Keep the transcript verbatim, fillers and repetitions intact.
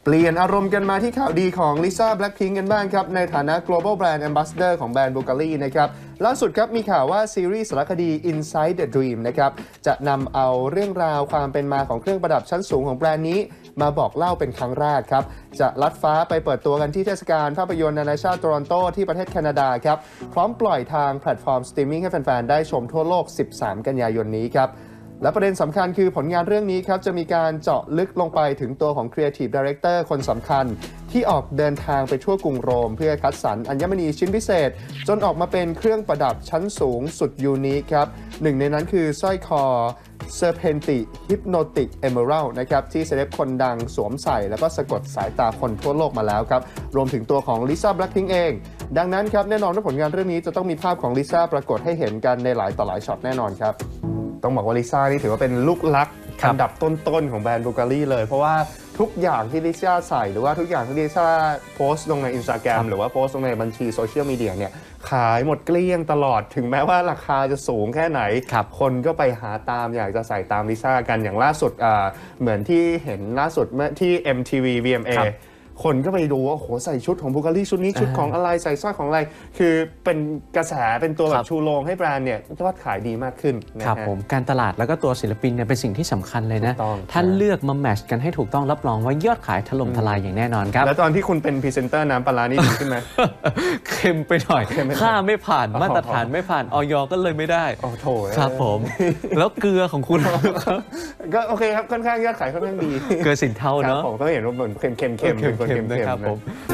เปลี่ยนอารมณ์กันมาที่ข่าวดีของลิซ่าแบล็คพิงค์กันบ้างครับในฐานะ global brand ambassador ของแบรนด์ Bulgari นะครับล่าสุดครับมีข่าวว่าซีรีส์สารคดี Inside the Dream นะครับจะนำเอาเรื่องราวความเป็นมาของเครื่องประดับชั้นสูงของแบรนด์นี้มาบอกเล่าเป็นครั้งแรกครับจะลัดฟ้าไปเปิดตัวกันที่เทศกาลภาพยนตร์นานาชาติโตรอนโตที่ประเทศแคนาดาครับพร้อมปล่อยทางแพลตฟอร์มสตรีมมิ่งให้แฟนๆได้ชมทั่วโลกสิบสามกันยายนนี้ครับและประเด็นสำคัญคือผลงานเรื่องนี้ครับจะมีการเจาะลึกลงไปถึงตัวของ Creative Director คนสำคัญที่ออกเดินทางไปทั่วกรุงโรมเพื่อคัดสรรอัญมณีชิ้นพิเศษจนออกมาเป็นเครื่องประดับชั้นสูงสุดยูนิคครับหนึ่งในนั้นคือสร้อยคอ Serpenti Hypnotic Emerald นะครับที่เซเลบคนดังสวมใส่แล้วก็สะกดสายตาคนทั่วโลกมาแล้วครับรวมถึงตัวของ Lisa Blackpink เองดังนั้นครับแน่นอนว่าผลงานเรื่องนี้จะต้องมีภาพของ Lisa ปรากฏให้เห็นกันในหลายต่อหลายช็อตแน่นอนครับต้องบอกว่าลิซ่านี่ถือว่าเป็นลูกรักอันดับต้นๆของแบรนด์ Bulgari เลยเพราะว่าทุกอย่างที่ลิซ่าใส่หรือว่าทุกอย่างที่ลิซ่าโพสต์ลงใน Instagram หรือว่าโพสต์ลงในบัญชีโซเชียลมีเดียเนี่ยขายหมดเกลี้ยงตลอดถึงแม้ว่าราคาจะสูงแค่ไหน คนก็ไปหาตามอยากจะใส่ตามลิซ่ากันอย่างล่าสุดเหมือนที่เห็นล่าสุดเมื่อที่ เอ็ม ที วี วี เอ็ม เอคนก็ไปดูว่าโหใส่ชุดของ Bulgari ชุดนี้ชุดของอะไรใส่สร้อยของอะไรคือเป็นกระแสเป็นตัวแบบชูโรงให้แบรนด์เนี่ยยอดขายดีมากขึ้นครับผมการตลาดแล้วก็ตัวศิลปินเนี่ยเป็นสิ่งที่สำคัญเลยนะถ้าเลือกมาแมทช์กันให้ถูกต้องรับรองว่ายอดขายถล่มทลายอย่างแน่นอนครับแล้วตอนที่คุณเป็นพรีเซนเตอร์น้ำปลานี่ดีขึ้นไหมเค็มไปหน่อยค่าไม่ผ่านมาตรฐานไม่ผ่านออยก็เลยไม่ได้โอ้โถครับผมแล้วเกลือของคุณก็โอเคครับค่อนข้างยอดขายค่อนข้างดีเกลือสินเทาเนาะผมก็เห็นว่าเหมือนเค็มๆเค็มๆเป็นคนเค็มๆนะครับผม